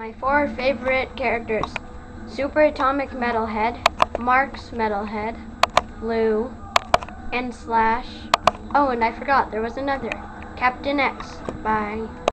My 4 favorite characters: Super Atomic Metalhead, Mark's Metalhead, Lou, and Slash. Oh, and I forgot, there was another. Captain X. Bye.